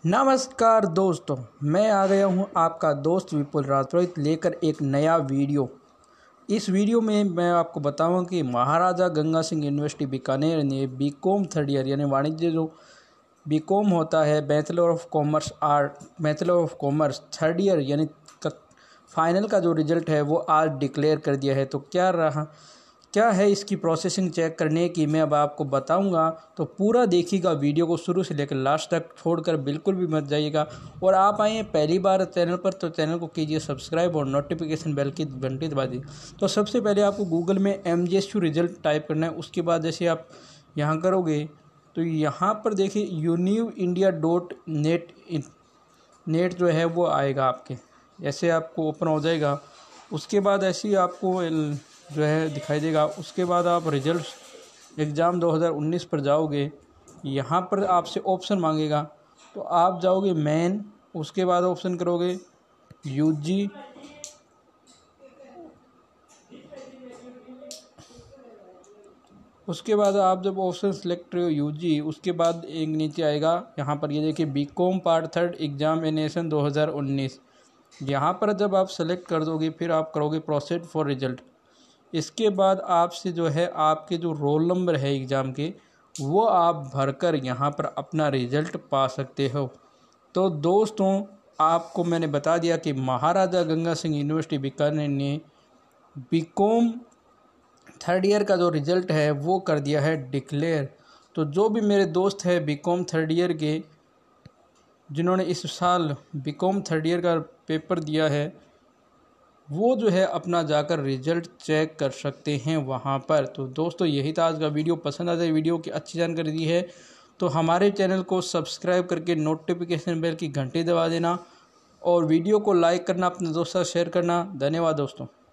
नमस्कार दोस्तों, मैं आ गया हूं आपका दोस्त विपुल राजपुरोहित लेकर एक नया वीडियो। इस वीडियो में मैं आपको बताऊंगा कि महाराजा गंगा सिंह यूनिवर्सिटी बीकानेर ने बीकॉम थर्ड ईयर यानी वाणिज्य जो बीकॉम होता है bachelor of commerce third year यानी फाइनल का जो रिज़ल्ट है वो आज डिक्लेयर कर दिया है। तो क्या है इसकी प्रोसेसिंग चेक करने की मैं अब आपको बताऊंगा। तो पूरा देखिएगा वीडियो को शुरू से लेकर लास्ट तक, छोड़कर बिल्कुल भी मत जाइएगा। और आप आए हैं पहली बार चैनल पर तो चैनल को कीजिए सब्सक्राइब और नोटिफिकेशन बेल की घंटी दबा दीजिए। तो सबसे पहले आपको गूगल में MGSU रिजल्ट टाइप करना है। उसके बाद जैसे आप यहाँ करोगे तो यहाँ पर देखिए univindia.net जो है वो आएगा आपके, ऐसे आपको ओपन हो जाएगा। उसके बाद ऐसे ही आपको जो है दिखाई देगा। उसके बाद आप रिजल्ट एग्ज़ाम 2019 पर जाओगे, यहाँ पर आपसे ऑप्शन मांगेगा तो आप जाओगे मेन, उसके बाद ऑप्शन करोगे UG, उसके बाद आप जब ऑप्शन सेलेक्ट करो UG, उसके बाद एक नीचे आएगा यहाँ पर ये देखिए बीकॉम पार्ट थर्ड एग्जामिनेशन 2019। यहाँ पर जब आप सेलेक्ट कर दोगे फिर आप करोगे प्रोसीड फॉर रिजल्ट। इसके बाद आपसे जो है आपके जो रोल नंबर है एग्ज़ाम के वो आप भरकर यहाँ पर अपना रिज़ल्ट पा सकते हो। तो दोस्तों आपको मैंने बता दिया कि महाराजा गंगा सिंह यूनिवर्सिटी बीकानेर ने बीकॉम थर्ड ईयर का जो रिज़ल्ट है वो कर दिया है डिक्लेयर। तो जो भी मेरे दोस्त हैं बीकॉम थर्ड ईयर के जिन्होंने इस साल बीकॉम थर्ड ईयर का पेपर दिया है वो जो है अपना जाकर रिज़ल्ट चेक कर सकते हैं वहाँ पर। तो दोस्तों यही था आज का वीडियो। पसंद आ जाए वीडियो की अच्छी जानकारी दी है तो हमारे चैनल को सब्सक्राइब करके नोटिफिकेशन बेल की घंटी दबा देना और वीडियो को लाइक करना, अपने दोस्तों से शेयर करना। धन्यवाद दोस्तों।